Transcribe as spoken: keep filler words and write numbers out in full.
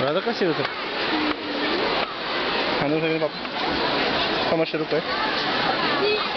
Burada kaç lira? Hanım senin bak. Çamaşır rupiye.